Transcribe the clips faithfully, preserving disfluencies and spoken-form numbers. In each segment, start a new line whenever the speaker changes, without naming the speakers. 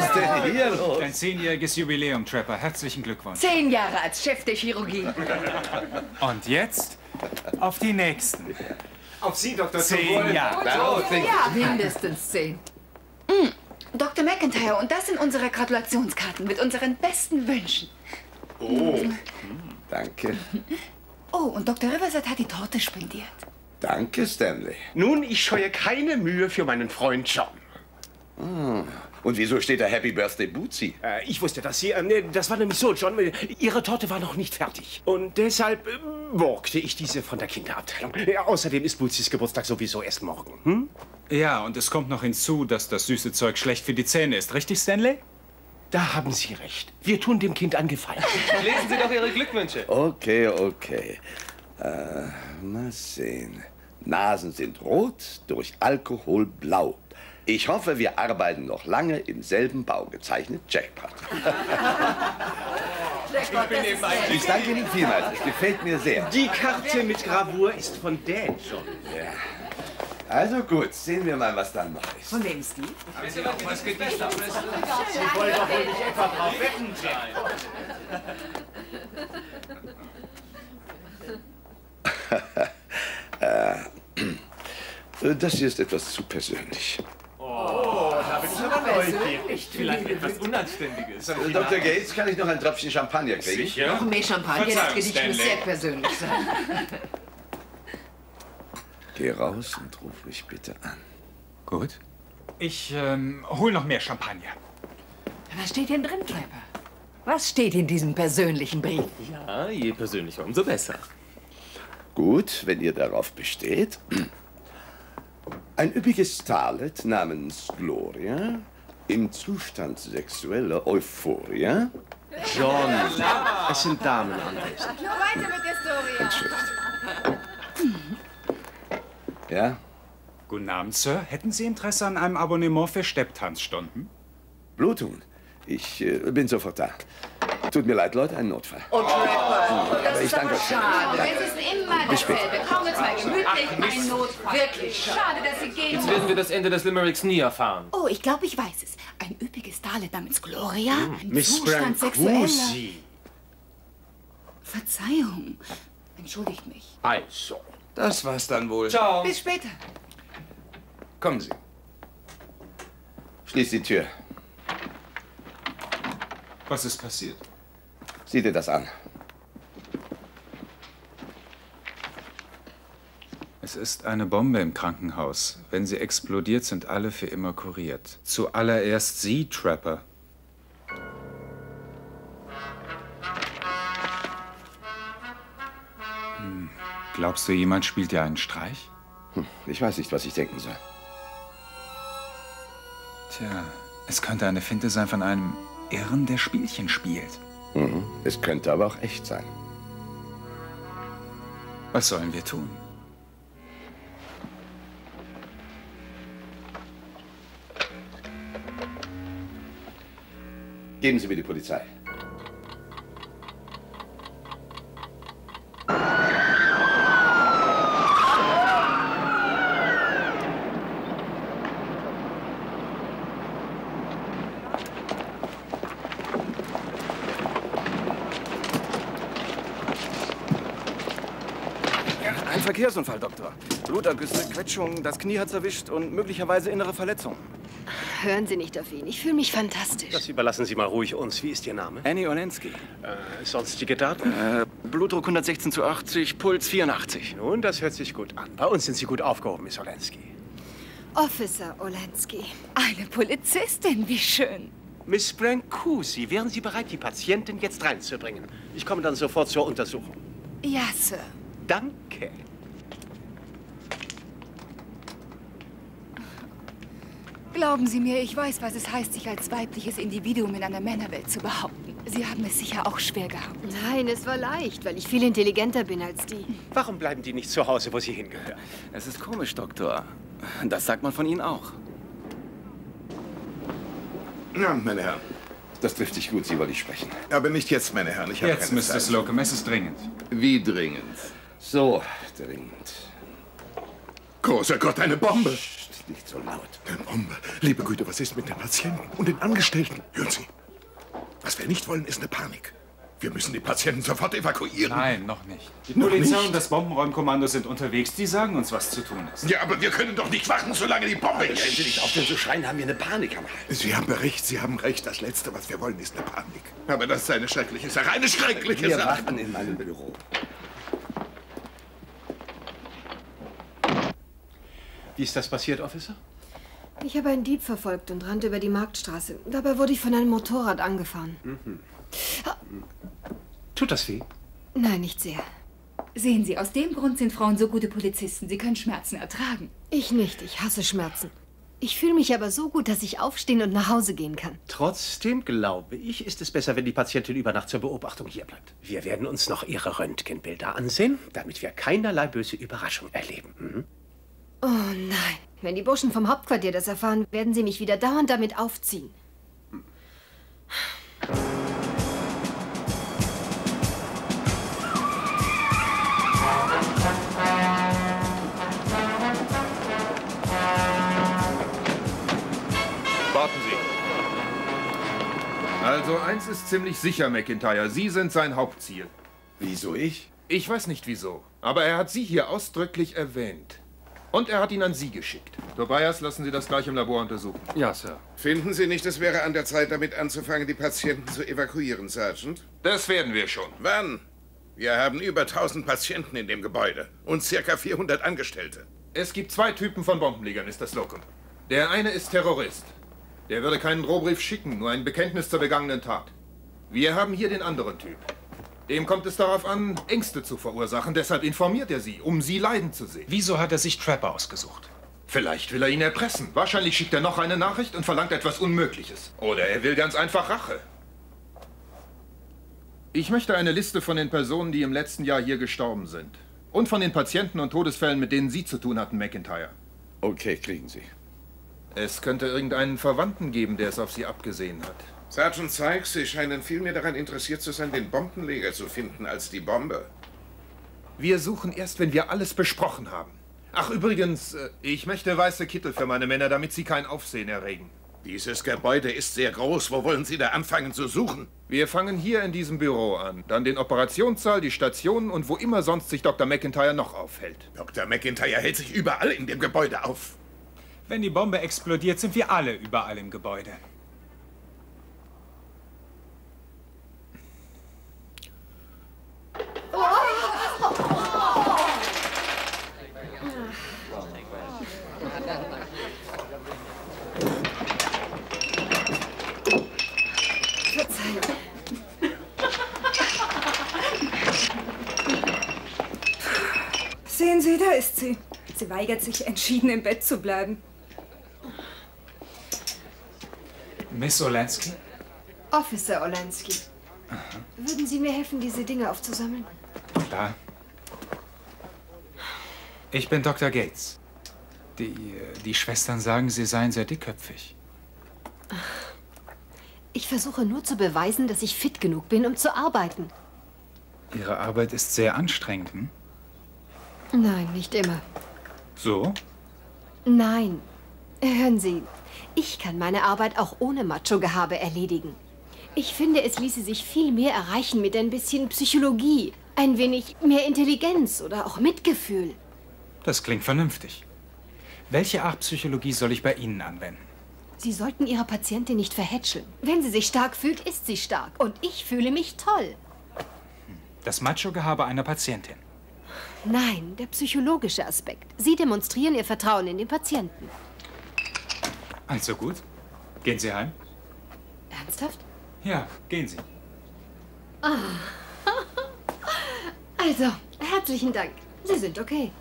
ist denn hier los?
Dein zehnjähriges Jubiläum, Trapper. Herzlichen Glückwunsch.
Zehn Jahre als Chef der Chirurgie.
Und jetzt auf die nächsten.
Auf Sie, Doktor
Zehn Jahre.
Ja, mindestens zehn. Mm, Doktor McIntyre, und das sind unsere Gratulationskarten mit unseren besten Wünschen.
Oh, danke.
Oh, und Doktor Riverside hat die Torte spendiert.
Danke, Stanley.
Nun, ich scheue keine Mühe für meinen Freund John.
Ah. Und wieso steht da Happy Birthday Bootsy?
Äh, ich wusste das hier. Äh, das war nämlich so, John. Äh, Ihre Torte war noch nicht fertig. Und deshalb äh, borgte ich diese von der Kinderabteilung. Äh, außerdem ist Bootsys Geburtstag sowieso erst morgen. Hm?
Ja, und es kommt noch hinzu, dass das süße Zeug schlecht für die Zähne ist. Richtig, Stanley?
Da haben Sie recht. Wir tun dem Kind einen Gefallen.
Lesen Sie doch Ihre Glückwünsche.
Okay, okay. Äh, mal sehen. Nasen sind rot, durch Alkohol blau. Ich hoffe, wir arbeiten noch lange im selben Bau. Gezeichnet Jackpot.
Jackpot, das ist nett.
Ich danke Ihnen vielmals. Es gefällt mir sehr.
Die Karte mit Gravur ist von Dan, John.
Ja. Also gut, sehen wir mal, was dann noch ist.
Von wem ist die?
Haben Sie noch was Gedicht am besten?
Sie wollen doch wohl nicht etwa drauf wetten,
äh, das hier ist etwas zu persönlich.
Oh, da bin ich aber neugierig. Vielleicht etwas Unanständiges.
Äh, Doktor Gates, kann ich noch ein Tröpfchen Champagner kriegen?
Sicher.
Noch mehr Champagner, das
Verzeihung,
Gedicht muss
Stanley.
sehr persönlich sein.
Geh raus und ruf mich bitte an.
Gut. Ich ähm, hol noch mehr Champagner.
Was steht denn drin, Trapper? Was steht in diesem persönlichen Brief?
Ja, je persönlicher, umso besser.
Gut, wenn ihr darauf besteht. Ein üppiges Starlet namens Gloria im Zustand sexueller Euphorie.
John, es sind Damen anwesend.
Nur weiter mit der Story.
Entschuldigt. Ja?
Guten Abend, Sir. Hätten Sie Interesse an einem Abonnement für Stepptanzstunden?
Blutung. Ich äh, bin sofort da. Tut mir leid, Leute, ein Notfall.
Oh, Trapper, das
ich
ist
danke
aber
euch.
schade.
Danke.
Es ist immer
Bis später.
dasselbe. Kaum wird's mal gemütlich, ein Notfall. Wirklich schade, dass Sie gehen
Jetzt werden wir das Ende des Limericks nie erfahren.
Oh, ich glaube, ich weiß es. Ein üppiges Starlet namens Gloria? Ein
Miss
Zustand sexueller...
Brancusi.
Verzeihung. Entschuldigt mich.
Also.
Das war's dann wohl.
Ciao.
Bis später.
Kommen Sie. Schließ die Tür.
Was ist passiert?
Sieh dir das an.
Es ist eine Bombe im Krankenhaus. Wenn sie explodiert, sind alle für immer kuriert. Zuallererst Sie, Trapper. Hm. Glaubst du, jemand spielt dir einen Streich?
Hm, ich weiß nicht, was ich denken soll.
Tja, es könnte eine Finte sein von einem Irren, der Spielchen spielt.
Mhm. Es könnte aber auch echt sein.
Was sollen wir tun?
Geben Sie mir die Polizei.
Ein Verkehrsunfall, Doktor. Blutergüsse, Quetschungen, das Knie hat's erwischt und möglicherweise innere Verletzung.
Hören Sie nicht auf ihn. Ich fühle mich fantastisch.
Das überlassen Sie mal ruhig uns. Wie ist Ihr Name?
Annie Olensky.
Äh, sonstige Daten?
Äh, Blutdruck hundertsechzehn zu achtzig, Puls vierundachtzig.
Nun, das hört sich gut an. Bei uns sind Sie gut aufgehoben, Miss Olensky.
Officer Olensky.
Eine Polizistin, wie schön.
Miss Brancusi, wären Sie bereit, die Patientin jetzt reinzubringen? Ich komme dann sofort zur Untersuchung.
Ja, Sir.
Danke.
Glauben Sie mir, ich weiß, was es heißt, sich als weibliches Individuum in einer Männerwelt zu behaupten. Sie haben es sicher auch schwer gehabt.
Nein, es war leicht, weil ich viel intelligenter bin als die.
Warum bleiben die nicht zu Hause, wo sie hingehören?
Es ist komisch, Doktor. Das sagt man von Ihnen auch.
Ja, meine Herren.
Das trifft sich gut, Sie wollte ich sprechen.
Aber nicht jetzt, meine Herren. Ich habe
Jetzt,
keine
Mister
Zeit.
Slocum, es ist dringend.
Wie dringend?
So, dringend.
Großer Gott, eine Bombe!
nicht so laut.
Eine Bombe. Liebe Güte, was ist mit den Patienten und den Angestellten? Hören Sie, was wir nicht wollen, ist eine Panik. Wir müssen die Patienten sofort evakuieren.
Nein, noch nicht.
Die Polizei und das Bombenräumkommando sind unterwegs. Die sagen uns, was zu tun ist.
Ja, aber wir können doch nicht warten, solange die Bombe hier
Wenn Sie
ist.
nicht aufhören zu schreien, haben wir eine Panik am Hals.
Sie haben recht, Sie haben recht. Das Letzte, was wir wollen, ist eine Panik. Aber das ist eine schreckliche Sache, eine schreckliche
Wir
Sache.
warten in meinem Büro.
Wie ist das passiert, Officer?
Ich habe einen Dieb verfolgt und rannte über die Marktstraße. Dabei wurde ich von einem Motorrad angefahren.
Mhm. Tut das weh?
Nein, nicht sehr.
Sehen Sie, aus dem Grund sind Frauen so gute Polizisten. Sie können Schmerzen ertragen.
Ich nicht. Ich hasse Schmerzen. Ich fühle mich aber so gut, dass ich aufstehen und nach Hause gehen kann.
Trotzdem glaube ich, ist es besser, wenn die Patientin über Nacht zur Beobachtung hier bleibt. Wir werden uns noch ihre Röntgenbilder ansehen, damit wir keinerlei böse Überraschung erleben. Mhm.
Oh nein. Wenn die Burschen vom Hauptquartier das erfahren, werden sie mich wieder dauernd damit aufziehen.
Warten Sie. Also eins ist ziemlich sicher, McIntyre. Sie sind sein Hauptziel.
Wieso ich?
Ich weiß nicht wieso, aber er hat Sie hier ausdrücklich erwähnt. Und er hat ihn an Sie geschickt. Tobias, lassen Sie das gleich im Labor untersuchen.
Ja, Sir.
Finden Sie nicht, es wäre an der Zeit, damit anzufangen, die Patienten zu evakuieren, Sergeant?
Das werden wir schon.
Wann? Wir haben über tausend Patienten in dem Gebäude und circa vierhundert Angestellte.
Es gibt zwei Typen von Bombenlegern, Mister Slocum. Der eine ist Terrorist. Der würde keinen Drohbrief schicken, nur ein Bekenntnis zur begangenen Tat. Wir haben hier den anderen Typ. Dem kommt es darauf an, Ängste zu verursachen. Deshalb informiert er Sie, um Sie leiden zu sehen.
Wieso hat er sich Trapper ausgesucht?
Vielleicht will er ihn erpressen. Wahrscheinlich schickt er noch eine Nachricht und verlangt etwas Unmögliches. Oder er will ganz einfach Rache. Ich möchte eine Liste von den Personen, die im letzten Jahr hier gestorben sind. Und von den Patienten und Todesfällen, mit denen Sie zu tun hatten, McIntyre.
Okay, kriegen Sie.
Es könnte irgendeinen Verwandten geben, der es auf Sie abgesehen hat.
Sergeant Sykes, Sie scheinen viel mehr daran interessiert zu sein, den Bombenleger zu finden, als die Bombe.
Wir suchen erst, wenn wir alles besprochen haben. Ach, übrigens, ich möchte weiße Kittel für meine Männer, damit sie kein Aufsehen erregen.
Dieses Gebäude ist sehr groß. Wo wollen Sie da anfangen zu suchen?
Wir fangen hier in diesem Büro an. Dann den Operationssaal, die Stationen und wo immer sonst sich Doktor McIntyre noch aufhält.
Doktor McIntyre hält sich überall in dem Gebäude auf.
Wenn die Bombe explodiert, sind wir alle überall im Gebäude.
Verzeihung.
Sehen Sie, da ist sie. Sie weigert sich entschieden, im Bett zu bleiben.
Miss Olansky?
Officer Olansky. Würden Sie mir helfen, diese Dinge aufzusammeln?
Klar. Ich bin Doktor Gates. Die, die Schwestern sagen, Sie seien sehr dickköpfig.
Ich versuche nur zu beweisen, dass ich fit genug bin, um zu arbeiten.
Ihre Arbeit ist sehr anstrengend, hm?
Nein, nicht immer.
So?
Nein. Hören Sie, ich kann meine Arbeit auch ohne Macho-Gehabe erledigen. Ich finde, es ließe sich viel mehr erreichen mit ein bisschen Psychologie, ein wenig mehr Intelligenz oder auch Mitgefühl.
Das klingt vernünftig. Welche Art Psychologie soll ich bei Ihnen anwenden?
Sie sollten Ihre Patientin nicht verhätscheln. Wenn sie sich stark fühlt, ist sie stark. Und ich fühle mich toll.
Das Macho-Gehabe einer Patientin.
Nein, der psychologische Aspekt. Sie demonstrieren Ihr Vertrauen in den Patienten.
Also gut. Gehen Sie heim?
Ernsthaft?
Ja, gehen Sie.
Ah. Also, herzlichen Dank. Sie sind okay.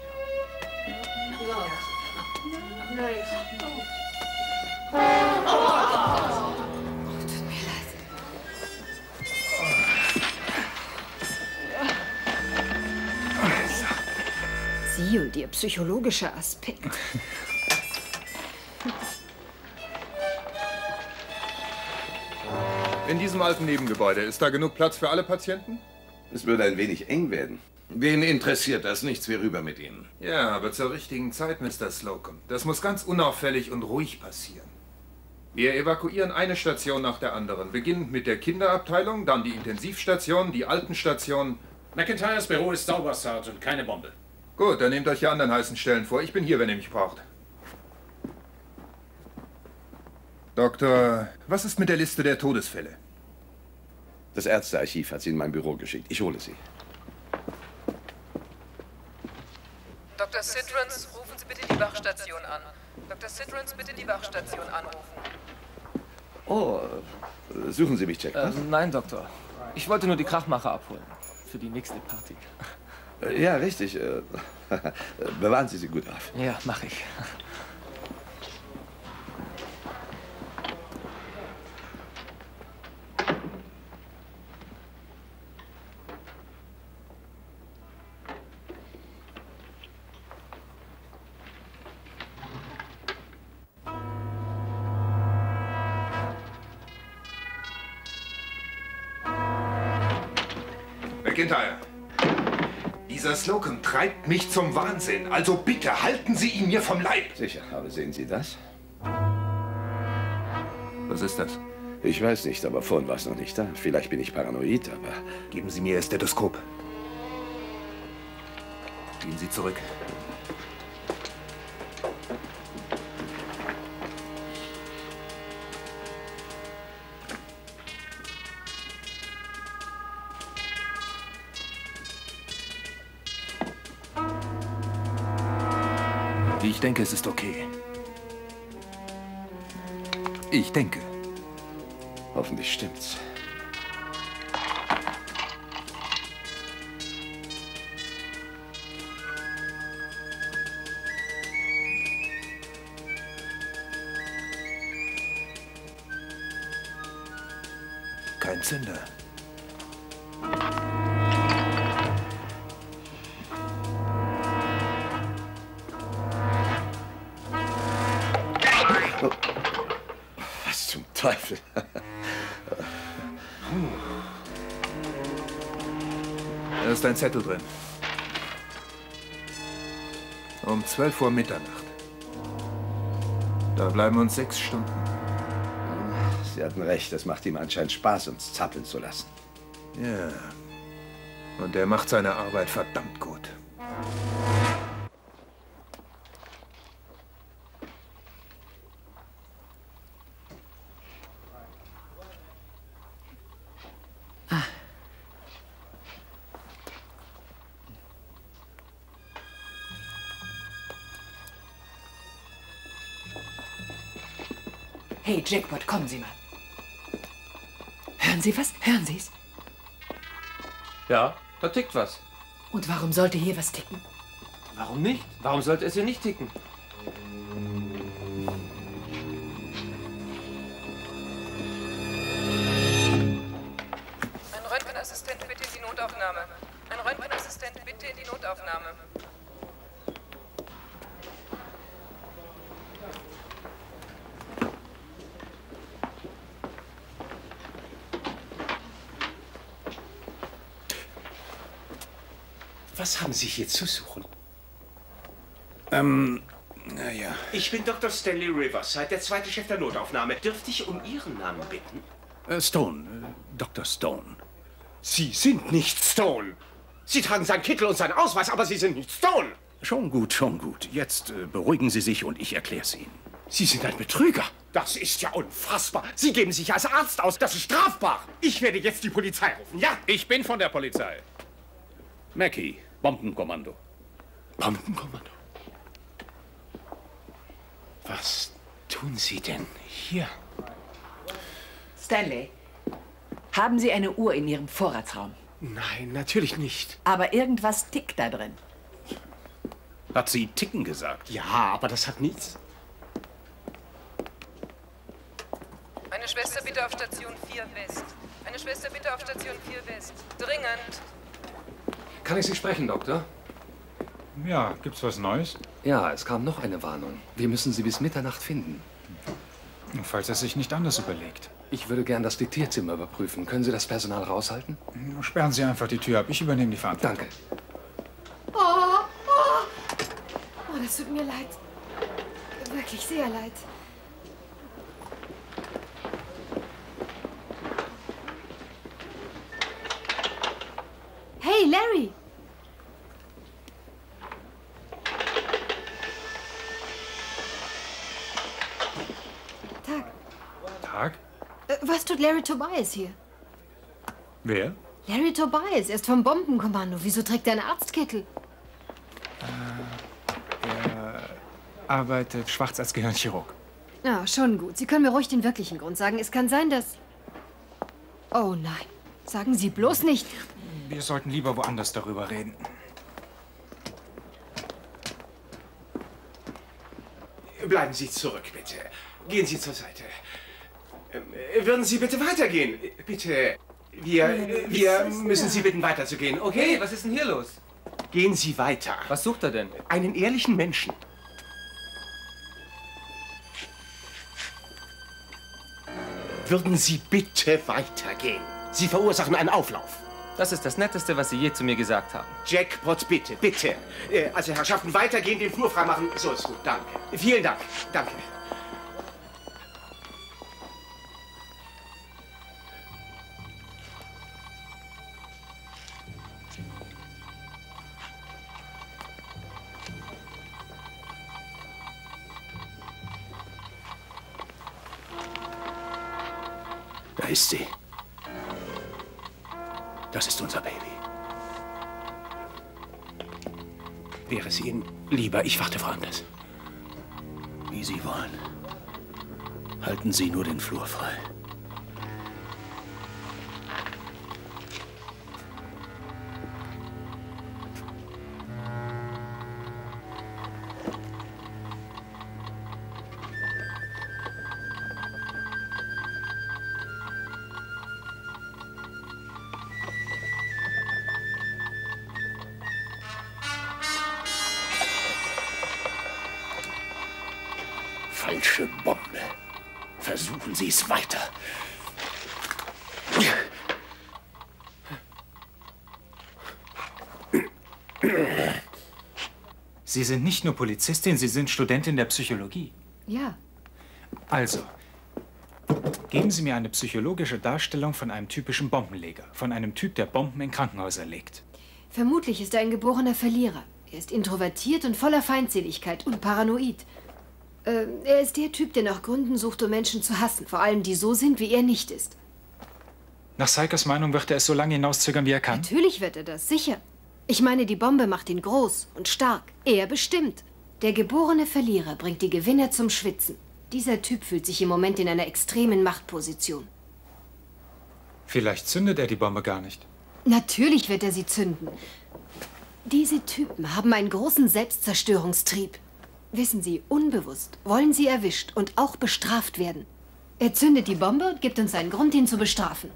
Oh, tut mir leid. Sie und Ihr psychologischer Aspekt.
In diesem alten Nebengebäude, ist da genug Platz für alle Patienten?
Es würde ein wenig eng werden.
Wen interessiert das nichts? Wir rüber mit Ihnen.
Ja, aber zur richtigen Zeit, Mister Slocum. Das muss ganz unauffällig und ruhig passieren. Wir evakuieren eine Station nach der anderen. Beginnend mit der Kinderabteilung, dann die Intensivstation, die Altenstation.
McIntyres Büro ist sauber, Sergeant. Keine Bombe.
Gut, dann nehmt euch die anderen heißen Stellen vor. Ich bin hier, wenn ihr mich braucht. Doktor, was ist mit der Liste der Todesfälle?
Das Ärztearchiv hat sie in mein Büro geschickt. Ich hole sie.
Doktor Citrons, rufen Sie bitte die Wachstation an. Doktor Citrons, bitte die Wachstation anrufen.
Oh, suchen Sie mich, Jack?
Äh, nein, Doktor. Ich wollte nur die Krachmacher abholen. Für die nächste Party.
Ja, richtig. Bewahren Sie sie gut auf.
Ja, mach ich.
McIntyre, dieser Slocum treibt mich zum Wahnsinn. Also bitte, halten Sie ihn mir vom Leib.
Sicher, aber sehen Sie das?
Was ist das?
Ich weiß nicht, aber vorhin war es noch nicht da. Vielleicht bin ich paranoid, aber...
Geben Sie mir Ihr Stethoskop. Gehen Sie zurück. Ich denke, es ist okay. Ich denke.
Hoffentlich stimmt's.
Kein Zünder.
Oh. Was zum Teufel?
Da ist ein Zettel drin. Um zwölf Uhr Mitternacht. Da bleiben uns sechs Stunden.
Sie hatten recht, es macht ihm anscheinend Spaß, uns zappeln zu lassen.
Ja. Und er macht seine Arbeit verdammt gut.
Hey, Jackpot, kommen Sie mal. Hören Sie was? Hören Sie es?
Ja, da tickt was.
Und warum sollte hier was ticken?
Warum nicht? Warum sollte es hier nicht ticken?
Ein Röntgenassistent bitte in die Notaufnahme. Ein Röntgenassistent bitte in die Notaufnahme.
Was haben Sie hier zu suchen?
Ähm, naja.
Ich bin Doktor Stanley Riverside, der zweite Chef der Notaufnahme. Dürfte ich um Ihren Namen bitten?
Äh, Stone, äh, Doktor Stone.
Sie sind nicht Stone. Sie tragen seinen Kittel und seinen Ausweis, aber Sie sind nicht Stone.
Schon gut, schon gut. Jetzt äh, beruhigen Sie sich und ich erkläre es Ihnen.
Sie sind ein Betrüger. Das ist ja unfassbar. Sie geben sich als Arzt aus. Das ist strafbar. Ich werde jetzt die Polizei rufen, ja?
Ich bin von der Polizei. Mackie, Bombenkommando.
Bombenkommando? Was tun Sie denn hier?
Stanley, haben Sie eine Uhr in Ihrem Vorratsraum?
Nein, natürlich nicht.
Aber irgendwas tickt da drin.
Hat sie ticken gesagt?
Ja, aber das hat nichts.
Eine Schwester bitte auf Station vier West. Eine Schwester bitte auf Station vier West. Dringend.
Kann ich Sie sprechen, Doktor?
Ja, gibt's was Neues?
Ja, es kam noch eine Warnung. Wir müssen Sie bis Mitternacht finden.
Falls er sich nicht anders überlegt.
Ich würde gern das Diktierzimmer überprüfen. Können Sie das Personal raushalten?
Sperren Sie einfach die Tür ab. Ich übernehme die Verantwortung.
Danke.
es tut mir leid. Wirklich sehr leid. Hey, Larry! Tag.
Tag?
Äh, was tut Larry Tobias hier?
Wer?
Larry Tobias, er ist vom Bombenkommando. Wieso trägt er einen Arztkittel?
Er arbeitet schwarz als Gehirnchirurg.
Ja, schon gut. Sie können mir ruhig den wirklichen Grund sagen. Es kann sein, dass... Oh nein. Sagen Sie bloß nicht.
Wir sollten lieber woanders darüber reden.
Bleiben Sie zurück, bitte. Gehen Sie zur Seite. Ähm, würden Sie bitte weitergehen? Bitte. Wir, wir müssen Sie bitten, weiterzugehen, okay?
Hey, was ist denn hier los?
Gehen Sie weiter.
Was sucht er denn?
Einen ehrlichen Menschen. Würden Sie bitte weitergehen? Sie verursachen einen Auflauf.
Das ist das Netteste, was Sie je zu mir gesagt haben.
Jackpot, bitte, bitte. Äh, also, Herrschaften, weitergehen, den Flur freimachen. So ist gut, danke. Vielen Dank, danke. Da ist sie. Das ist unser Baby. Wäre es Ihnen lieber, ich warte woanders?
Wie Sie wollen. Halten Sie nur den Flur frei.
Falsche Bombe. Versuchen Sie es weiter.
Sie sind nicht nur Polizistin, Sie sind Studentin der Psychologie.
Ja.
Also, geben Sie mir eine psychologische Darstellung von einem typischen Bombenleger. Von einem Typ, der Bomben in Krankenhäuser legt.
Vermutlich ist er ein geborener Verlierer. Er ist introvertiert und voller Feindseligkeit und paranoid. Äh, er ist der Typ, der nach Gründen sucht, um Menschen zu hassen. Vor allem, die so sind, wie er nicht ist.
Nach Cykers Meinung wird er es so lange hinauszögern, wie er kann?
Natürlich wird er das, sicher. Ich meine, die Bombe macht ihn groß und stark. Er bestimmt. Der geborene Verlierer bringt die Gewinner zum Schwitzen. Dieser Typ fühlt sich im Moment in einer extremen Machtposition.
Vielleicht zündet er die Bombe gar nicht.
Natürlich wird er sie zünden. Diese Typen haben einen großen Selbstzerstörungstrieb. Wissen Sie, unbewusst wollen sie erwischt und auch bestraft werden. Er zündet die Bombe und gibt uns einen Grund, ihn zu bestrafen.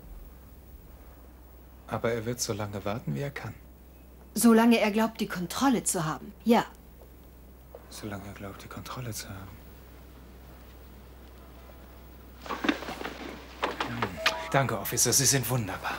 Aber er wird so lange warten, wie er kann.
Solange er glaubt, die Kontrolle zu haben, ja.
Solange er glaubt, die Kontrolle zu haben. Hm. Danke, Officer, Sie sind wunderbar.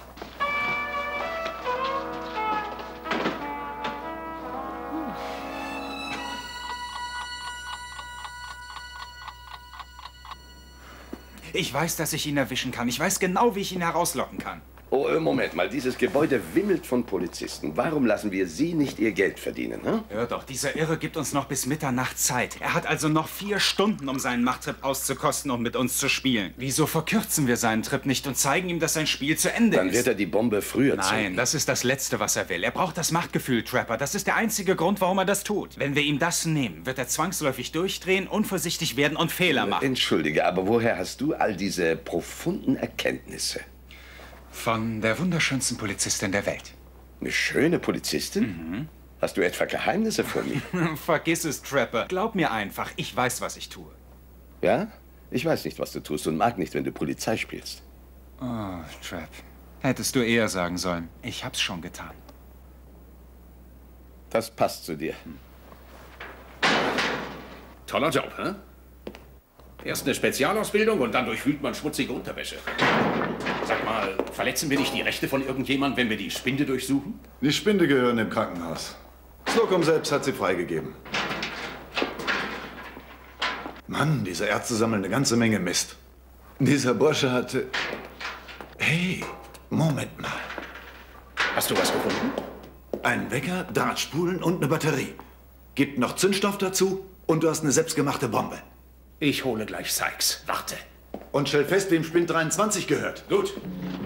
Ich weiß, dass ich ihn erwischen kann. Ich weiß genau, wie ich ihn herauslocken kann.
Oh, Moment mal. Dieses Gebäude wimmelt von Polizisten. Warum lassen wir Sie nicht Ihr Geld verdienen, hm?
Hör doch, dieser Irre gibt uns noch bis Mitternacht Zeit. Er hat also noch vier Stunden, um seinen Machttrip auszukosten und mit uns zu spielen. Wieso verkürzen wir seinen Trip nicht und zeigen ihm, dass sein Spiel zu Ende
Dann
ist?
Dann wird er die Bombe früher zünden.
Nein, das ist das Letzte, was er will. Er braucht das Machtgefühl, Trapper. Das ist der einzige Grund, warum er das tut. Wenn wir ihm das nehmen, wird er zwangsläufig durchdrehen, unvorsichtig werden und Fehler machen.
Entschuldige, aber woher hast du all diese profunden Erkenntnisse?
Von der wunderschönsten Polizistin der Welt.
Eine schöne Polizistin? Mhm. Hast du etwa Geheimnisse vor mir?
Vergiss es, Trapper. Glaub mir einfach, ich weiß, was ich tue.
Ja? Ich weiß nicht, was du tust und mag nicht, wenn du Polizei spielst.
Oh, Trap. Hättest du eher sagen sollen. Ich hab's schon getan.
Das passt zu dir.
Toller Job, hä? Erst eine Spezialausbildung und dann durchwühlt man schmutzige Unterwäsche. Sag mal, verletzen wir nicht die Rechte von irgendjemandem, wenn wir die Spinde durchsuchen?
Die Spinde gehören im Krankenhaus. Slocum selbst hat sie freigegeben. Mann, diese Ärzte sammeln eine ganze Menge Mist. Dieser Bursche hatte... Hey, Moment mal.
Hast du was gefunden?
Ein Wecker, Drahtspulen und eine Batterie. Gibt noch Zündstoff dazu und du hast eine selbstgemachte Bombe.
Ich hole gleich Sykes. Warte.
Und stell fest, wem Spind dreiundzwanzig gehört.
Gut.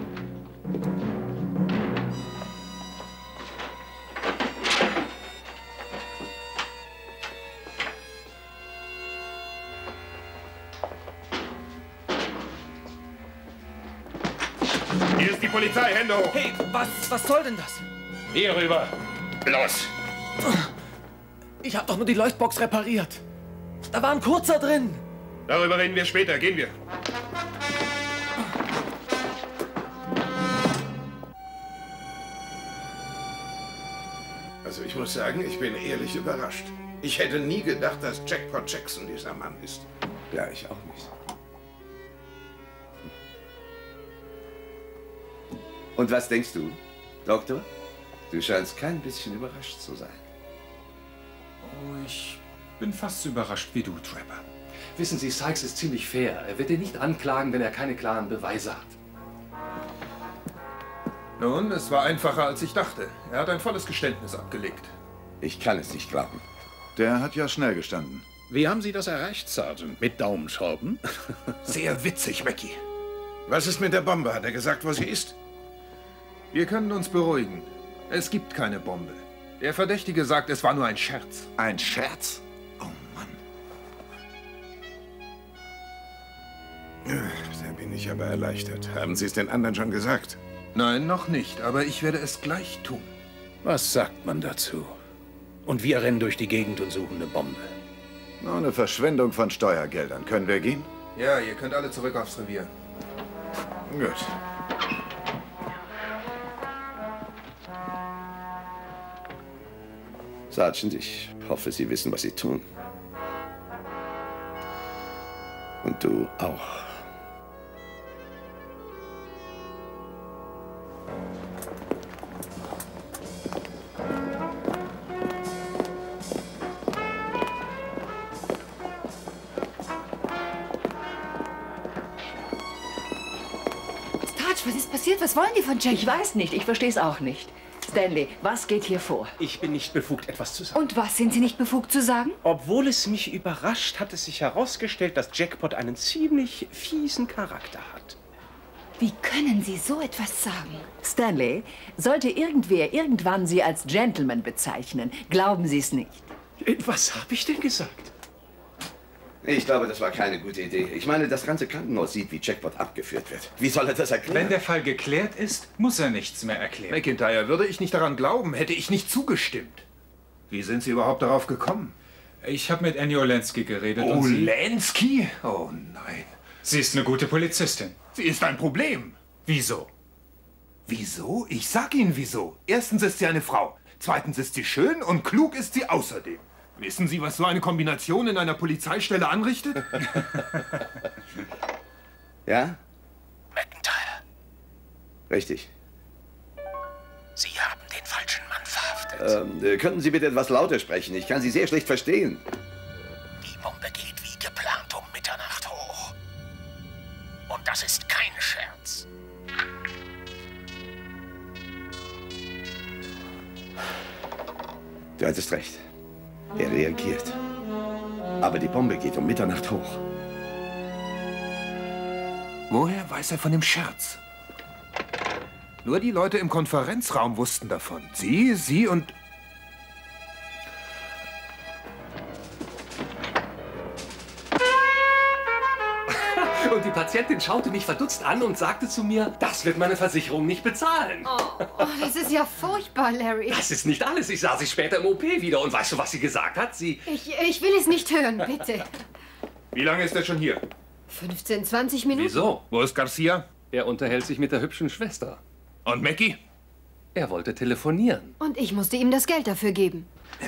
Hier ist die Polizei, Hände hoch!
Hey, was, was soll denn das?
Hier rüber. Los!
Ich habe doch nur die Leuchtbox repariert. Da war ein Kurzer drin.
Darüber reden wir später. Gehen wir.
Also ich muss sagen, ich bin ehrlich überrascht. Ich hätte nie gedacht, dass Jackpot Jackson dieser Mann ist.
Ja, ich auch nicht. Und was denkst du, Doktor? Du scheinst kein bisschen überrascht zu sein.
Oh, ich bin fast so überrascht wie du, Trapper.
Wissen Sie, Sykes ist ziemlich fair. Er wird ihn nicht anklagen, wenn er keine klaren Beweise hat.
Nun, es war einfacher, als ich dachte. Er hat ein volles Geständnis abgelegt.
Ich kann es nicht glauben.
Der hat ja schnell gestanden.
Wie haben Sie das erreicht, Sergeant? Mit Daumenschrauben?
Sehr witzig, Mackie. Was ist mit der Bombe? Hat er gesagt, wo sie ist?
Wir können uns beruhigen. Es gibt keine Bombe. Der Verdächtige sagt, es war nur ein Scherz.
Ein Scherz? Oh Mann.
Da bin ich aber erleichtert. Haben Sie es den anderen schon gesagt?
Nein, noch nicht, aber ich werde es gleich tun.
Was sagt man dazu? Und wir rennen durch die Gegend und suchen eine Bombe.
Nur eine Verschwendung von Steuergeldern. Können wir gehen?
Ja, ihr könnt alle zurück aufs Revier.
Gut.
Sergeant, ich hoffe, Sie wissen, was Sie tun. Und du auch.
Starch, was ist passiert? Was wollen die von Jack?
Ich weiß nicht, ich verstehe es auch nicht. Stanley, was geht hier vor?
Ich bin nicht befugt, etwas zu sagen.
Und was sind Sie nicht befugt zu sagen?
Obwohl es mich überrascht, hat es sich herausgestellt, dass Jackpot einen ziemlich fiesen Charakter hat.
Wie können Sie so etwas sagen?
Stanley, sollte irgendwer irgendwann Sie als Gentleman bezeichnen, glauben Sie es nicht.
Was habe ich denn gesagt?
Ich glaube, das war keine gute Idee. Ich meine, das ganze Krankenhaus sieht, wie Jackpot abgeführt wird. Wie soll er das erklären?
Wenn der Fall geklärt ist, muss er nichts mehr erklären.
McIntyre, würde ich nicht daran glauben, hätte ich nicht zugestimmt. Wie sind Sie überhaupt darauf gekommen?
Ich habe mit Annie Olansky geredet.
Oh,
und sie...
Olansky? Oh nein.
Sie ist eine gute Polizistin.
Sie ist ein Problem.
Wieso?
Wieso? Ich sag Ihnen wieso. Erstens ist sie eine Frau. Zweitens ist sie schön und klug ist sie außerdem. Wissen Sie, was so eine Kombination in einer Polizeistelle anrichtet?
Ja?
McIntyre,
Richtig.
Sie haben den falschen Mann verhaftet.
Ähm, äh, könnten Sie bitte etwas lauter sprechen? Ich kann Sie sehr schlecht verstehen.
Die Bombe geht wie geplant um Mitternacht hoch. Und das ist kein Scherz.
Du hattest recht. Er reagiert. Aber die Bombe geht um Mitternacht hoch.
Woher weiß er von dem Scherz? Nur die Leute im Konferenzraum wussten davon. Sie, Sie und...
Und die Patientin schaute mich verdutzt an und sagte zu mir, das wird meine Versicherung nicht bezahlen.
Oh, oh, das ist ja furchtbar, Larry.
Das ist nicht alles. Ich sah sie später im O P wieder. Und weißt du, was sie gesagt hat? Sie...
Ich, ich will es nicht hören, bitte.
Wie lange ist er schon hier?
fünfzehn, zwanzig Minuten.
Wieso?
Wo ist Garcia?
Er unterhält sich mit der hübschen Schwester.
Und Mackie?
Er wollte telefonieren.
Und ich musste ihm das Geld dafür geben.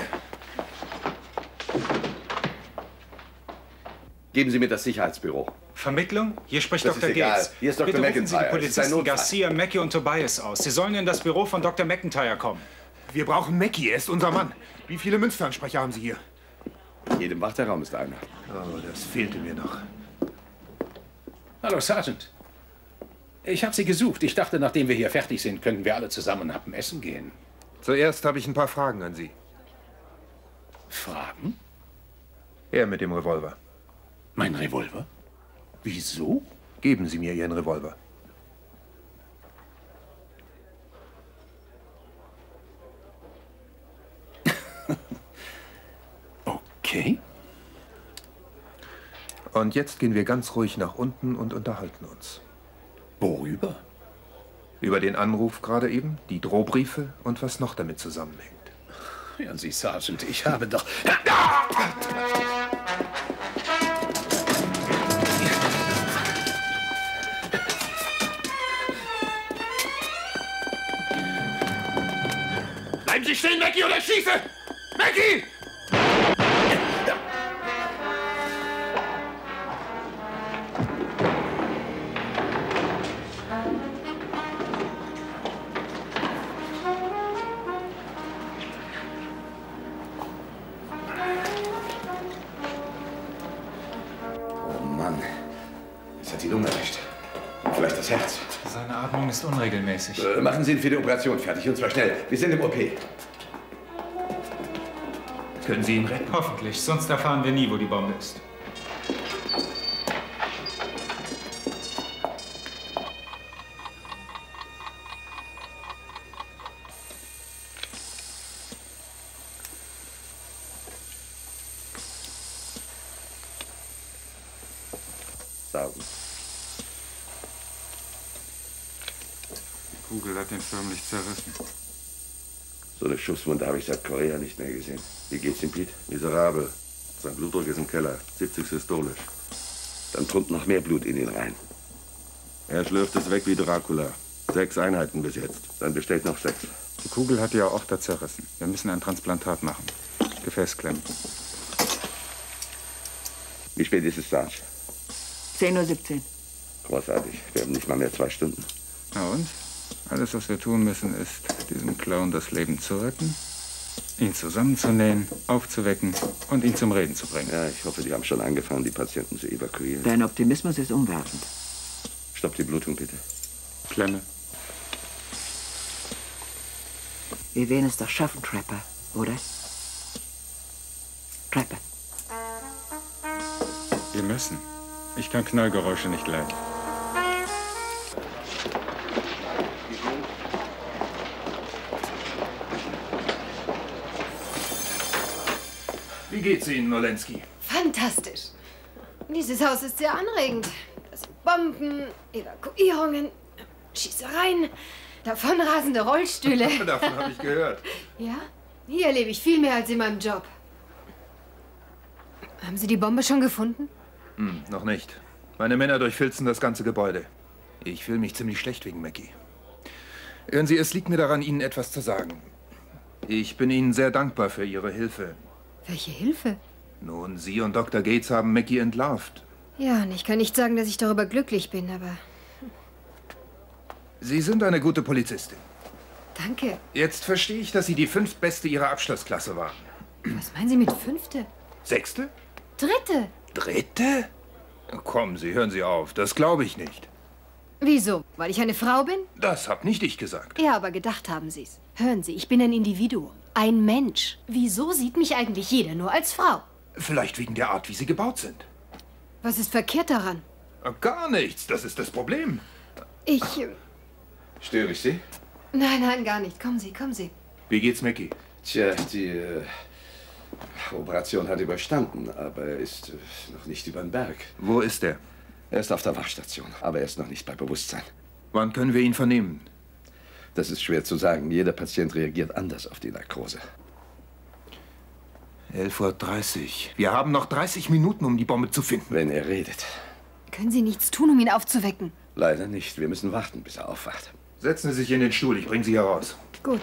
Geben Sie mir das Sicherheitsbüro.
Vermittlung? Hier spricht
Das
Doktor
ist egal.
Gates.
Hier ist Doktor
Bitte rufen Sie die
McIntyre. Es ist ein
Polizisten
Notfall.
Garcia, Mackie und Tobias aus. Sie sollen in das Büro von Doktor McIntyre kommen.
Wir brauchen Mackie, er ist unser Mann. Wie viele Münzferansprecher haben Sie hier?
In jedem Wachterraum ist einer.
Oh, das fehlte mir noch.
Hallo, Sergeant. Ich habe Sie gesucht. Ich dachte, nachdem wir hier fertig sind, könnten wir alle zusammen nach dem Essen gehen.
Zuerst habe ich ein paar Fragen an Sie.
Fragen?
Er mit dem Revolver.
Mein Revolver? Wieso?
Geben Sie mir Ihren Revolver.
Okay.
Und jetzt gehen wir ganz ruhig nach unten und unterhalten uns.
Worüber?
Über den Anruf gerade eben, die Drohbriefe und was noch damit zusammenhängt.
Hören Sie, Sergeant, ich habe doch...
Bleiben Sie stehen, Mackie, oder ich schieße! Mackie!
Oh Mann, es hat die Lunge erwischt. Vielleicht das Herz.
Seine Atmung ist unregelmäßig.
Äh, machen Sie ihn für die Operation fertig, und zwar schnell. Wir sind im O P.
Können Sie ihn retten?
Hoffentlich, sonst erfahren wir nie, wo die Bombe ist.
Saugen.
Die Kugel hat ihn förmlich zerrissen.
So eine Schusswunde habe ich seit Korea nicht mehr gesehen. Wie geht's ihm, Pete? Miserabel. Sein Blutdruck ist im Keller. siebzig systolisch. Dann pumpt noch mehr Blut in ihn rein. Er schlürft es weg wie Dracula. Sechs Einheiten bis jetzt. Dann bestellt noch sechs.
Die Kugel hat die Aorta zerrissen. Wir müssen ein Transplantat machen. Gefäßklemmen.
Wie spät ist es, Sarge?
zehn Uhr siebzehn.
Großartig. Wir haben nicht mal mehr zwei Stunden.
Na und? Alles, was wir tun müssen, ist, diesem Clown das Leben zu retten, ihn zusammenzunähen, aufzuwecken und ihn zum Reden zu bringen.
Ja, ich hoffe, die haben schon angefangen, die Patienten zu evakuieren.
Dein Optimismus ist umwerfend.
Stopp die Blutung, bitte.
Klemme.
Wir werden es doch schaffen, Trapper, oder? Trapper.
Wir müssen. Ich kann Knallgeräusche nicht leiden.
Wie geht's Ihnen, Nolensky?
Fantastisch. Dieses Haus ist sehr anregend. Das sind Bomben, Evakuierungen, Schießereien, davonrasende Rollstühle.
Davon habe ich gehört.
Ja? Hier erlebe ich viel mehr als in meinem Job. Haben Sie die Bombe schon gefunden?
Hm, noch nicht. Meine Männer durchfilzen das ganze Gebäude. Ich fühle mich ziemlich schlecht wegen Mackie. Hören Sie, es liegt mir daran, Ihnen etwas zu sagen. Ich bin Ihnen sehr dankbar für Ihre Hilfe.
Welche Hilfe?
Nun, Sie und Doktor Gates haben Mackie entlarvt.
Ja, und ich kann nicht sagen, dass ich darüber glücklich bin, aber...
Sie sind eine gute Polizistin.
Danke.
Jetzt verstehe ich, dass Sie die fünftbeste Ihrer Abschlussklasse waren.
Was meinen Sie mit fünfte?
Sechste?
Dritte.
Dritte? Kommen Sie, hören Sie auf. Das glaube ich nicht.
Wieso? Weil ich eine Frau bin?
Das hab nicht ich gesagt.
Ja, aber gedacht haben Sie es. Hören Sie, ich bin ein Individuum. Ein Mensch. Wieso sieht mich eigentlich jeder nur als Frau?
Vielleicht wegen der Art, wie Sie gebaut sind.
Was ist verkehrt daran?
Gar nichts. Das ist das Problem.
Ich... äh,
Störe ich Sie?
Nein, nein, gar nicht. Kommen Sie, kommen Sie.
Wie geht's Mackie?
Tja, die äh, Operation hat überstanden, aber er ist äh, noch nicht über den Berg.
Wo ist er?
Er ist auf der Wachstation, aber er ist noch nicht bei Bewusstsein.
Wann können wir ihn vernehmen?
Das ist schwer zu sagen. Jeder Patient reagiert anders auf die Narkose.
elf Uhr dreißig. Wir haben noch dreißig Minuten, um die Bombe zu finden.
Wenn er redet.
Können Sie nichts tun, um ihn aufzuwecken?
Leider nicht. Wir müssen warten, bis er aufwacht.
Setzen Sie sich in den Stuhl. Ich bringe Sie heraus.
Gut.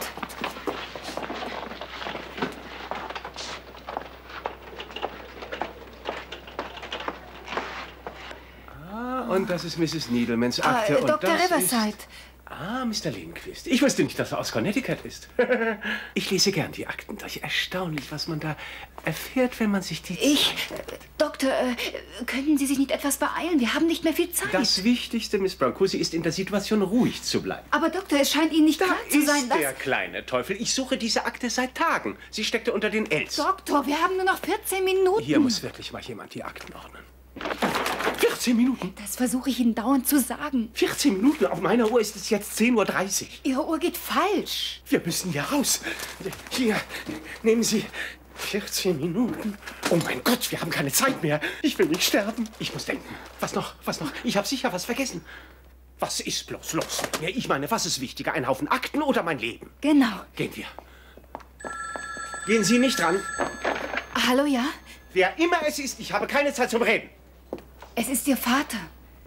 Ah, und das ist Misses Needlemans Akte.
Ah,
und
Doktor
das
Riverside.
Ist...
Ah, Mister Lindquist. Ich wusste nicht, dass er aus Connecticut ist. Ich lese gern die Akten durch. Erstaunlich, was man da erfährt, wenn man sich die
Ich... Doktor, äh, können Sie sich nicht etwas beeilen? Wir haben nicht mehr viel Zeit.
Das Wichtigste, Miss Brancusi, ist in der Situation ruhig zu bleiben.
Aber Doktor, es scheint Ihnen nicht klar zu sein,
ist
dass...
der kleine Teufel. Ich suche diese Akte seit Tagen. Sie steckte unter den Els.
Doktor, wir haben nur noch vierzehn Minuten.
Hier muss wirklich mal jemand die Akten ordnen. vierzehn Minuten?
Das versuche ich Ihnen dauernd zu sagen.
vierzehn Minuten? Auf meiner Uhr ist es jetzt zehn Uhr dreißig.
Ihre Uhr geht falsch.
Wir müssen hier raus. Hier, nehmen Sie vierzehn Minuten. Oh mein Gott, wir haben keine Zeit mehr. Ich will nicht sterben. Ich muss denken. Was noch? Was noch? Ich habe sicher was vergessen. Was ist bloß los mit mir? Ich meine, was ist wichtiger? Ein Haufen Akten oder mein Leben?
Genau.
Gehen wir. Gehen Sie nicht dran.
Hallo, ja?
Wer immer es ist, ich habe keine Zeit zum Reden.
Es ist Ihr Vater.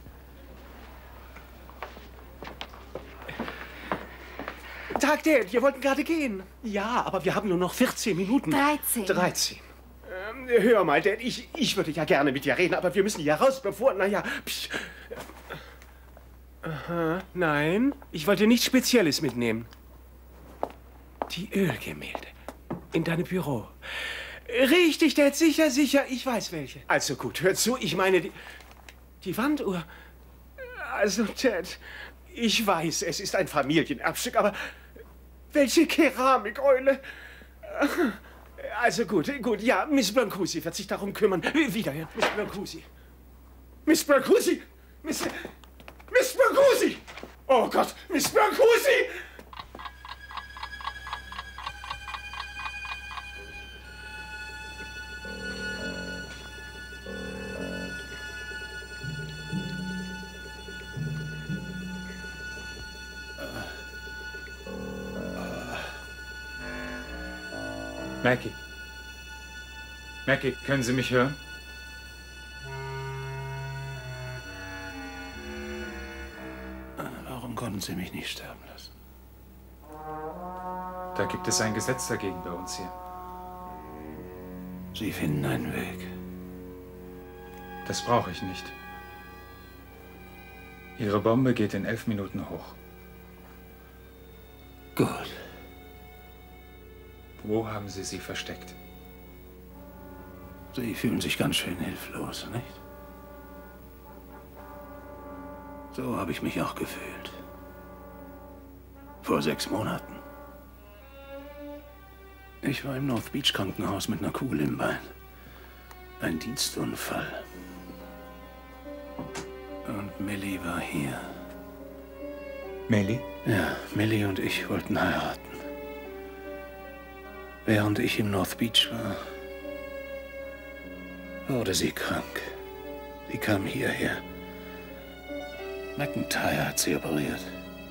Tag, Dad, wir wollten gerade gehen. Ja, aber wir haben nur noch vierzehn Minuten.
dreizehn.
dreizehn. Ähm, hör mal, Dad, ich, ich würde ja gerne mit dir reden, aber wir müssen hier raus, bevor... Naja... Aha, nein, ich wollte nichts Spezielles mitnehmen. Die Ölgemälde in deinem Büro. Richtig, Dad, sicher, sicher, ich weiß welche. Also gut, hör zu, ich meine die, die Wanduhr. Also, Dad, ich weiß, es ist ein Familienerbstück, aber welche Keramikeule? Also gut, gut, ja, Miss Brancusi wird sich darum kümmern. Wieder, ja, Miss Brancusi. Miss Brancusi! Miss... Miss Brancusi! Oh Gott, Miss Brancusi!
Mackie. Mackie, können Sie mich hören?
Warum konnten Sie mich nicht sterben lassen?
Da gibt es ein Gesetz dagegen bei uns hier.
Sie finden einen Weg.
Das brauche ich nicht. Ihre Bombe geht in elf Minuten hoch.
Gut.
Wo haben Sie sie versteckt?
Sie fühlen sich ganz schön hilflos, nicht? So habe ich mich auch gefühlt. Vor sechs Monaten. Ich war im North Beach Krankenhaus mit einer Kugel im Bein. Ein Dienstunfall. Und Millie war hier.
Millie?
Ja, Millie und ich wollten heiraten. Während ich im North Beach war, wurde sie krank. Sie kam hierher. McIntyre hat sie operiert.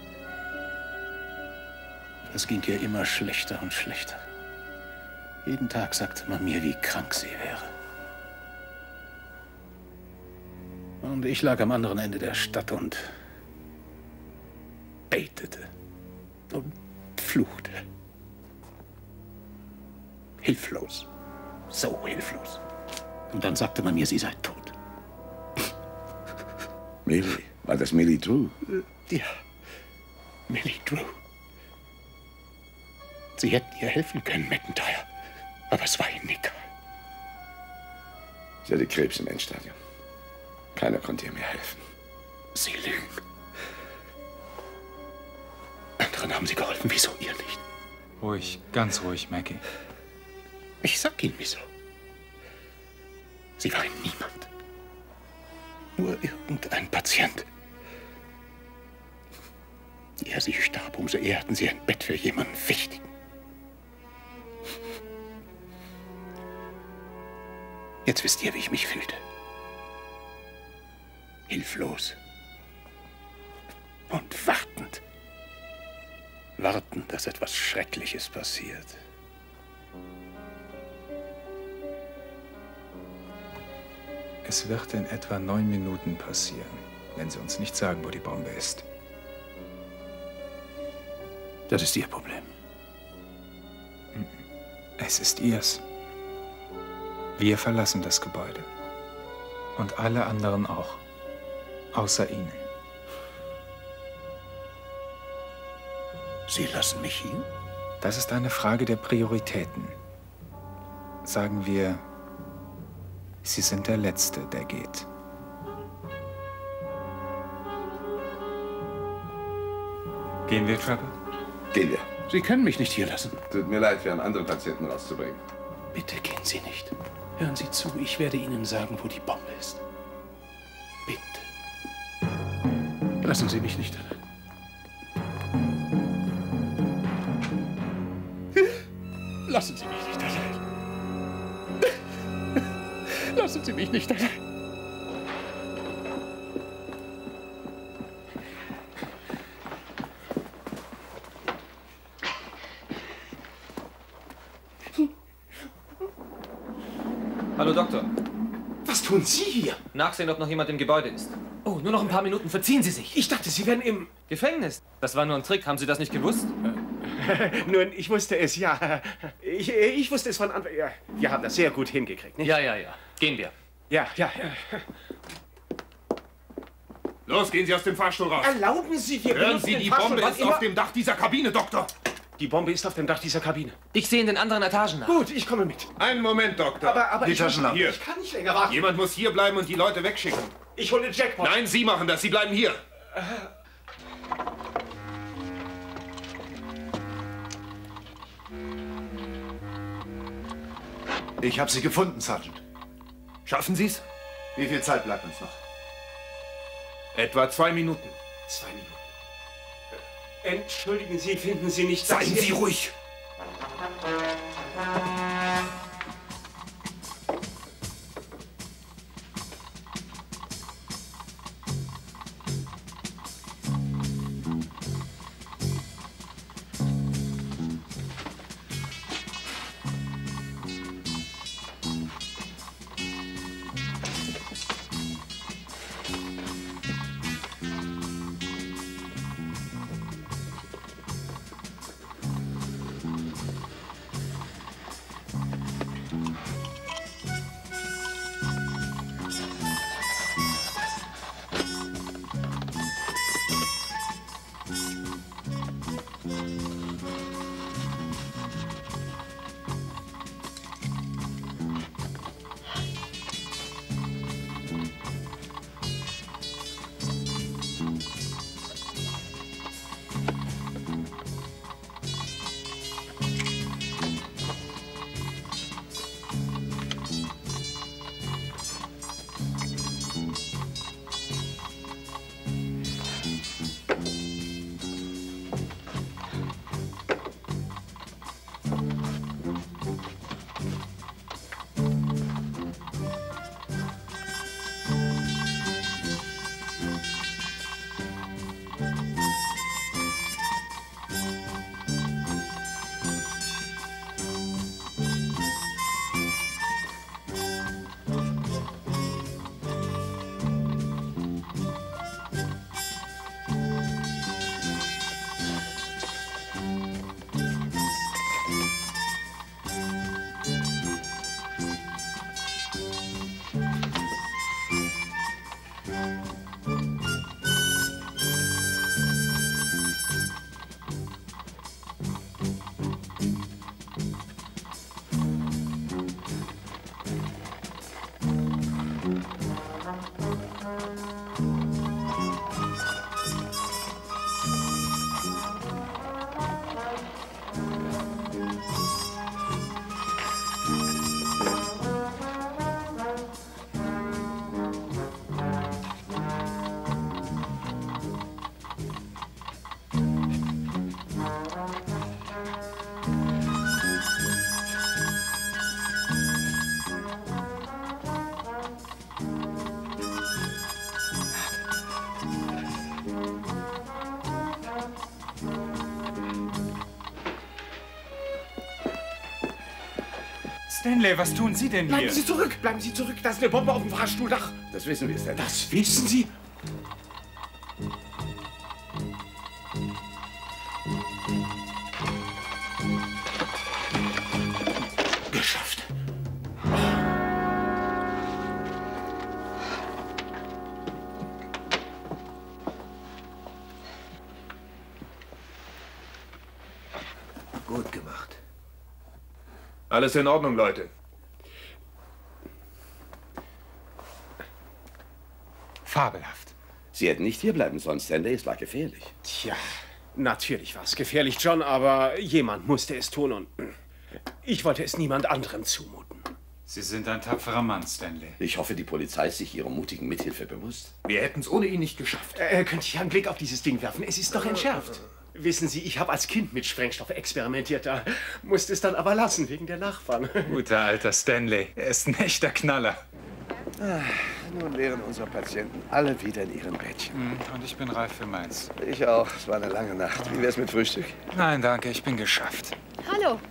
Es ging ihr immer schlechter und schlechter. Jeden Tag sagte man mir, wie krank sie wäre. Und ich lag am anderen Ende der Stadt und betete und fluchte. Hilflos. So hilflos. Und dann sagte man mir, sie sei tot.
Millie? War das Millie Drew?
Ja, Millie Drew. Sie hätten ihr helfen können, McIntyre. Aber es war ihnen egal.
Sie hatte Krebs im Endstadium. Keiner konnte ihr mehr helfen.
Sie lügen. Anderen haben sie geholfen, wieso ihr nicht?
Ruhig, ganz ruhig, Mackie.
Ich sag Ihnen wieso. Sie war ein Niemand. Nur irgendein Patient. Je eher sie starb, umso eher hatten sie ein Bett für jemanden Wichtigen. Jetzt wisst ihr, wie ich mich fühlte. Hilflos. Und wartend. Warten, dass etwas Schreckliches passiert.
Es wird in etwa neun Minuten passieren, wenn Sie uns nicht sagen, wo die Bombe ist.
Das ist Ihr Problem.
Es ist Ihrs. Wir verlassen das Gebäude. Und alle anderen auch. Außer Ihnen.
Sie lassen mich hier?
Das ist eine Frage der Prioritäten. Sagen wir, Sie sind der Letzte, der geht. Gehen wir, Trevor?
Gehen wir.
Sie können mich nicht hier lassen.
Tut mir leid, wir haben andere Patienten rauszubringen.
Bitte gehen Sie nicht. Hören Sie zu, ich werde Ihnen sagen, wo die Bombe ist. Bitte. Lassen Sie mich nicht allein. Lassen Sie mich nicht allein. Lassen Sie mich nicht allein.
Hallo, Doktor.
Was tun Sie hier?
Nachsehen, ob noch jemand im Gebäude ist. Oh, nur noch ein paar Minuten. Verziehen Sie sich.
Ich dachte, Sie wären im...
Gefängnis. Das war nur ein Trick. Haben Sie das nicht gewusst?
Nun, ich wusste es, ja. Ich, ich wusste es von Anfang... Ja, wir haben das sehr gut hingekriegt, nicht?
Ja, ja, ja. Gehen wir.
Ja, ja, ja.
Los, gehen Sie aus dem Fahrstuhl raus.
Erlauben Sie, wir
Hören
benutzen
Sie,
den
die
Fahrstuhl,
Bombe
wann
ist
immer-
auf dem Dach dieser Kabine, Doktor.
Die Bombe ist auf dem Dach dieser Kabine.
Ich sehe in den anderen Etagen nach.
Gut, ich komme mit.
Einen Moment, Doktor.
Aber, aber
die
ich,
Taschenlampe. Hier.
ich kann nicht länger warten.
Jemand muss hier bleiben und die Leute wegschicken.
Ich hole den Jackpot.
Nein, Sie machen das. Sie bleiben hier.
Ich habe sie gefunden, Sergeant.
Schaffen Sie es?
Wie viel Zeit bleibt uns noch?
Etwa zwei Minuten.
Zwei Minuten. Entschuldigen Sie, finden Sie nicht...
Seien
dass
Sie ruhig.
Stanley, was tun Sie denn hier?
Bleiben Sie zurück, bleiben Sie zurück. Da ist eine Bombe auf dem Fahrstuhldach.
Das wissen wir, Stanley.
Das wissen Sie? Geschafft.
Alles in Ordnung, Leute.
Fabelhaft.
Sie hätten nicht hierbleiben sollen, Stanley. Es war gefährlich.
Tja, natürlich war es gefährlich, John, aber jemand musste es tun und ich wollte es niemand anderem zumuten.
Sie sind ein tapferer Mann, Stanley.
Ich hoffe, die Polizei ist sich ihrer mutigen Mithilfe bewusst.
Wir hätten es ohne ihn nicht geschafft.
Äh, könnte ich einen Blick auf dieses Ding werfen? Es ist doch entschärft. Wissen Sie, ich habe als Kind mit Sprengstoff experimentiert, da musste es dann aber lassen, wegen der Nachbarn.
Guter alter Stanley. Er ist ein echter Knaller.
Ah, nun lehren unsere Patienten alle wieder in ihren Bettchen.
Und ich bin reif für meins.
Ich auch. Es war eine lange Nacht. Wie wär's mit Frühstück?
Nein, danke. Ich bin geschafft.
Hallo.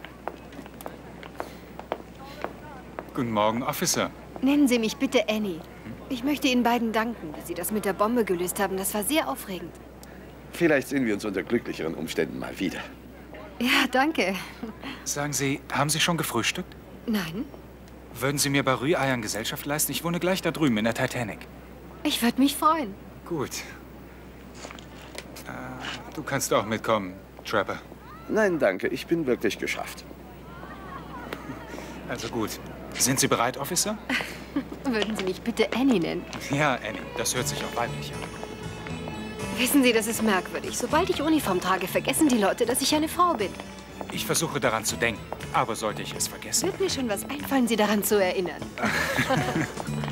Guten Morgen, Officer.
Nennen Sie mich bitte Annie. Ich möchte Ihnen beiden danken, wie Sie das mit der Bombe gelöst haben. Das war sehr aufregend.
Vielleicht sehen wir uns unter glücklicheren Umständen mal wieder.
Ja, danke.
Sagen Sie, haben Sie schon gefrühstückt?
Nein,
Würden Sie mir bei Rühreiern Gesellschaft leisten? Ich wohne gleich da drüben in der Titanic.
ich würde mich freuen.
Gut. Äh, du kannst auch mitkommen, Trapper.
Nein, danke. Ich bin wirklich geschafft.
Also gut. Sind Sie bereit, Officer?
Würden Sie mich bitte Annie nennen?
Ja, Annie. Das hört sich auch weiblich an.
Wissen Sie, das ist merkwürdig. Sobald ich Uniform trage, vergessen die Leute, dass ich eine Frau bin.
Ich versuche daran zu denken. Aber sollte ich es vergessen?
Wird mir schon was einfallen, Sie daran zu erinnern.